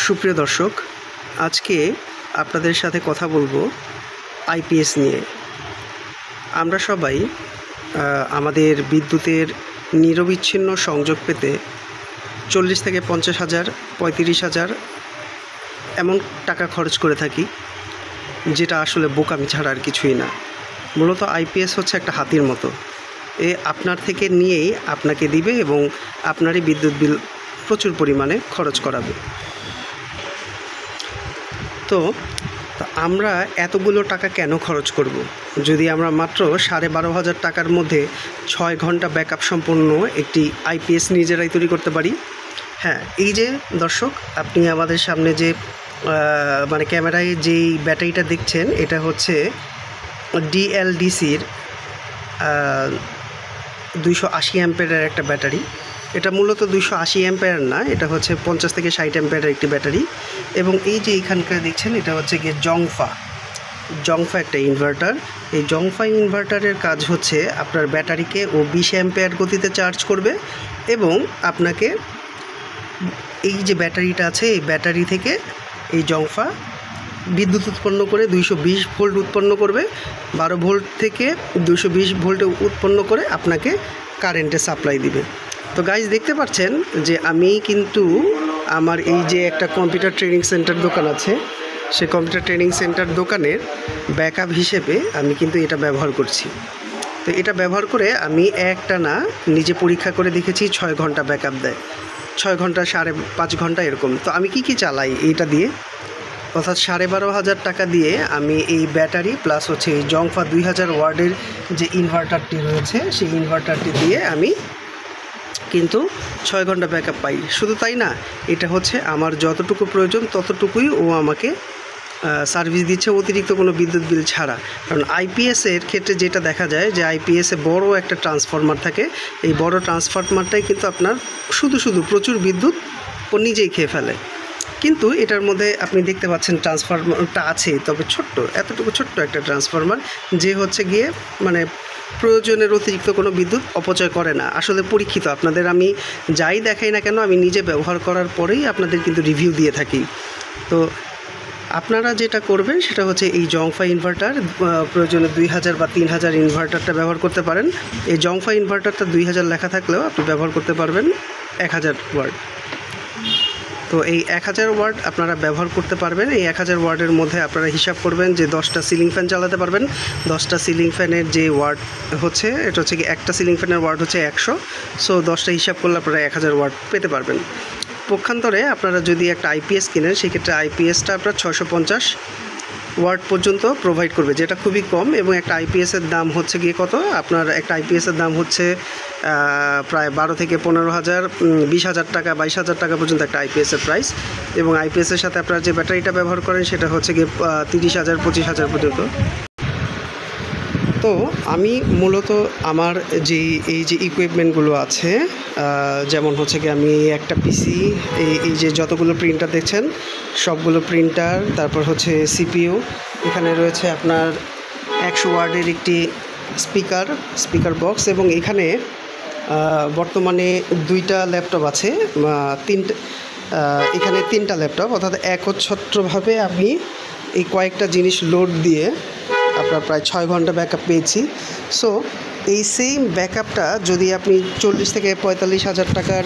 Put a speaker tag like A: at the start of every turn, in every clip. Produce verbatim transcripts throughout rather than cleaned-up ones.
A: সুপ্রিয় দর্শক, আজকে আপনাদের সাথে কথা বলবো আইপিএস নিয়ে। আমরা সবাই আমাদের বিদ্যুতের নিরবিচ্ছিন্ন সংযোগ পেতে চল্লিশ থেকে পঞ্চাশ হাজার পঁয়ত্রিশ হাজার এমন টাকা খরচ করে থাকি, যেটা আসলে বোকামি ছাড়া আর কিছুই না। মূলত আইপিএস হচ্ছে একটা হাতির মতো, এ আপনার থেকে নিয়েই আপনাকে দিবে এবং আপনারই বিদ্যুৎ বিল প্রচুর পরিমাণে খরচ করাবে। তো আমরা এতগুলো টাকা কেন খরচ করব যদি আমরা মাত্র সাড়ে বারো হাজার টাকার মধ্যে ছয় ঘন্টা ব্যাকআপ সম্পন্ন একটি আইপিএস নিজেরাই তৈরি করতে পারি? হ্যাঁ, এই যে দর্শক, আপনি আমাদের সামনে যে মানে ক্যামেরায় যেই ব্যাটারিটা দেখছেন, এটা হচ্ছে ডিএলডিসির দুইশো আশি অ্যাম্পিয়ারের একটা ব্যাটারি। এটা মূলত দুইশো আশি অ্যাম্পিয়ার না, এটা হচ্ছে পঞ্চাশ থেকে ষাট অ্যাম্পিয়ারের একটি ব্যাটারি। এবং এই যে এইখানকার দেখছেন, এটা হচ্ছে গিয়ে জংফা জংফা একটা ইনভার্টার। এই জংফা ইনভার্টারের কাজ হচ্ছে আপনার ব্যাটারিকে ও বিশ অ্যাম্পিয়ার গতিতে চার্জ করবে এবং আপনাকে এই যে ব্যাটারিটা আছে, এই ব্যাটারি থেকে এই জংফা বিদ্যুৎ উৎপন্ন করে দুইশো বিশ ভোল্ট উৎপন্ন করবে। বারো ভোল্ট থেকে দুইশো বিশ ভোল্টে উৎপন্ন করে আপনাকে কারেন্টে সাপ্লাই দিবে। তো গাইজ, দেখতে পাচ্ছেন যে আমি কিন্তু আমার এই যে একটা কম্পিউটার ট্রেনিং সেন্টার দোকান আছে, সেই কম্পিউটার ট্রেনিং সেন্টার দোকানের ব্যাকআপ হিসেবে আমি কিন্তু এটা ব্যবহার করছি। তো এটা ব্যবহার করে আমি একটা না নিজে পরীক্ষা করে দেখেছি, ছয় ঘন্টা ব্যাকআপ দেয়, ছয় ঘন্টা সাড়ে পাঁচ ঘন্টা এরকম। তো আমি কি কি চালাই এইটা দিয়ে, অর্থাৎ সাড়ে বারো হাজার টাকা দিয়ে আমি এই ব্যাটারি প্লাস হচ্ছে এই জংফা দুই হাজার ওয়ার্ডের যে ইনভার্টারটি রয়েছে, সেই ইনভার্টারটি দিয়ে আমি কিন্তু ছয় ঘন্টা ব্যাকআপ পাই। শুধু তাই না, এটা হচ্ছে আমার যতটুকু প্রয়োজন ততটুকুই ও আমাকে সার্ভিস দিচ্ছে, অতিরিক্ত কোনো বিদ্যুৎ বিল ছাড়া। কারণ আইপিএসের ক্ষেত্রে যেটা দেখা যায় যে আইপিএসে বড় একটা ট্রান্সফরমার থাকে, এই বড় ট্রান্সফরমারটাই কিন্তু আপনার শুধু শুধু প্রচুর বিদ্যুৎ ও নিজেই খেয়ে ফেলে। কিন্তু এটার মধ্যে আপনি দেখতে পাচ্ছেন ট্রান্সফরমারটা আছে, তবে ছোট্ট, এতটুকু ছোট্ট একটা ট্রান্সফরমার, যে হচ্ছে গিয়ে মানে প্রয়োজনের অতিরিক্ত কোনো বিদ্যুৎ অপচয় করে না। আসলে পরীক্ষিত, আপনাদের আমি যাই দেখাই না কেন, আমি নিজে ব্যবহার করার পরেই আপনাদের কিন্তু রিভিউ দিয়ে থাকি। তো আপনারা যেটা করবেন সেটা হচ্ছে এই জংফা ইনভার্টার, প্রয়োজনে দুই হাজার বা তিন হাজার ইনভার্টারটা ব্যবহার করতে পারেন। এই জংফা ইনভার্টারটা দুই হাজার লেখা থাকলেও আপনি ব্যবহার করতে পারবেন এক হাজার ওয়াট। তো এই এক হাজার ওয়াট আপনারা ব্যবহার করতে পারবেন। এই এক হাজার ওয়াটের মধ্যে আপনারা হিসাব করবেন যে দশটা সিলিং ফ্যান চালাতে পারবেন। দশটা সিলিং ফ্যানের যে ওয়াট হচ্ছে, এটা হচ্ছে কি একটা সিলিং ফ্যানের ওয়াট হচ্ছে একশো। সো দশটা হিসাব করলে আপনারা এক হাজার ওয়াট পেতে পারবেন। পক্ষান্তরে আপনারা যদি একটা আইপিএস কিনেন, সেক্ষেত্রে আইপিএসটা আপনার ছশো পঞ্চাশ ওয়াট পর্যন্ত প্রোভাইড করবে, যেটা খুবই কম। এবং একটা আইপিএসের দাম হচ্ছে গিয়ে কত, আপনার একটা আইপিএসের দাম হচ্ছে প্রায় বারো থেকে পনেরো হাজার বিশ হাজার টাকা বাইশ হাজার টাকা পর্যন্ত একটা আইপিএসের প্রাইস। এবং আইপিএসের সাথে আপনারা যে ব্যাটারিটা ব্যবহার করেন সেটা হচ্ছে গিয়ে তিরিশ হাজার পঁচিশ হাজার পর্যন্ত। তো আমি মূলত আমার যে এই যে ইকুইপমেন্টগুলো আছে, যেমন হচ্ছে কি আমি একটা পিসি, এই এই যে যতগুলো প্রিন্টার দেখছেন সবগুলো প্রিন্টার, তারপর হচ্ছে সিপিইউ, এখানে রয়েছে আপনার একশো ওয়ার্ডের একটি স্পিকার স্পিকার বক্স, এবং এখানে বর্তমানে দুইটা ল্যাপটপ আছে, তিনটা এখানে তিনটা ল্যাপটপ, অর্থাৎ একচ্ছত্রভাবে আমি এই কয়েকটা জিনিস লোড দিয়ে আপনার প্রায় ছয় ঘন্টা ব্যাকআপ পেয়েছি। সো এই সেম ব্যাকআপটা যদি আপনি চল্লিশ থেকে পঁয়তাল্লিশ হাজার টাকার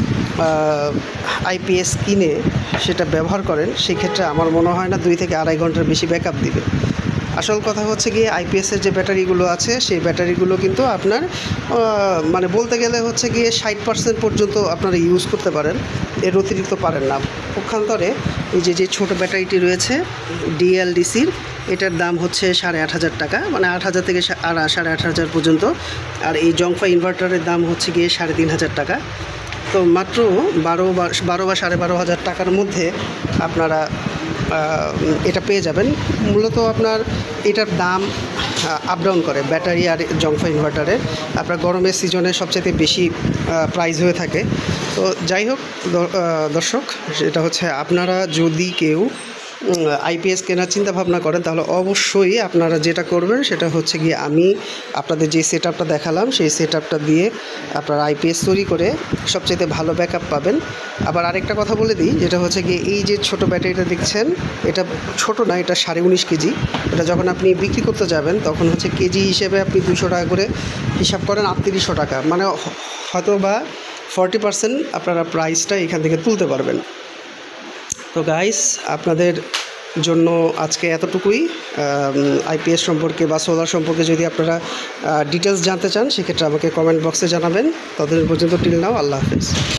A: আইপিএস কিনে সেটা ব্যবহার করেন, সেক্ষেত্রে আমার মনে হয় না দুই থেকে আড়াই ঘন্টার বেশি ব্যাকআপ দিবে। আসল কথা হচ্ছে গিয়ে আইপিএসের যে ব্যাটারিগুলো আছে, সেই ব্যাটারিগুলো কিন্তু আপনার মানে বলতে গেলে হচ্ছে গিয়ে ষাট পার্সেন্ট পর্যন্ত আপনারা ইউজ করতে পারেন, এর অতিরিক্ত পারেন না। পক্ষান্তরে এই যে যে ছোটো ব্যাটারিটি রয়েছে ডিএলডিসির, এটার দাম হচ্ছে সাড়ে আট হাজার টাকা, মানে আট হাজার থেকে সাড়ে আট হাজার পর্যন্ত। আর এই জংফা ইনভার্টারের দাম হচ্ছে গিয়ে সাড়ে তিন হাজার টাকা। তো মাত্র বারো বা বারো বা সাড়ে বারো হাজার টাকার মধ্যে আপনারা এটা পেয়ে যাবেন। মূলত আপনার এটার দাম আপ ডাউন করে ব্যাটারি আর জংফা ইনভার্টারের। আপনার গরমের সিজনে সবচেয়ে বেশি প্রাইস হয়ে থাকে। তো যাই হোক দর্শক, সেটা হচ্ছে আপনারা যদি কেউ আইপিএস কেনার চিন্তা ভাবনা করেন তাহলে অবশ্যই আপনারা যেটা করবেন সেটা হচ্ছে গিয়ে আমি আপনাদের যে সেট আপটা দেখালাম সেই সেট আপটা দিয়ে আপনারা আইপিএস তৈরি করে সবচেয়ে ভালো ব্যাকআপ পাবেন। আবার আরেকটা কথা বলে দিই, যেটা হচ্ছে গিয়ে এই যে ছোট ব্যাটারিটা দেখছেন, এটা ছোট না, এটা সাড়ে উনিশ কেজি। এটা যখন আপনি বিক্রি করতে যাবেন তখন হচ্ছে কেজি হিসেবে আপনি দুশো টাকা করে হিসাব করেন, আটত্রিশশো টাকা, মানে হয়তো বা ফর্টি পার্সেন্ট আপনারা প্রাইসটা এখান থেকে তুলতে পারবেন। তো গাইস, আপনাদের জন্য আজকে এতটুকুই। আইপিএস সম্পর্কে বা সোলার সম্পর্কে যদি আপনারা ডিটেলস জানতে চান সেক্ষেত্রে আমাকে কমেন্ট বক্সে জানাবেন। ততদিন পর্যন্ত টিল নাও, আল্লাহ হাফেজ।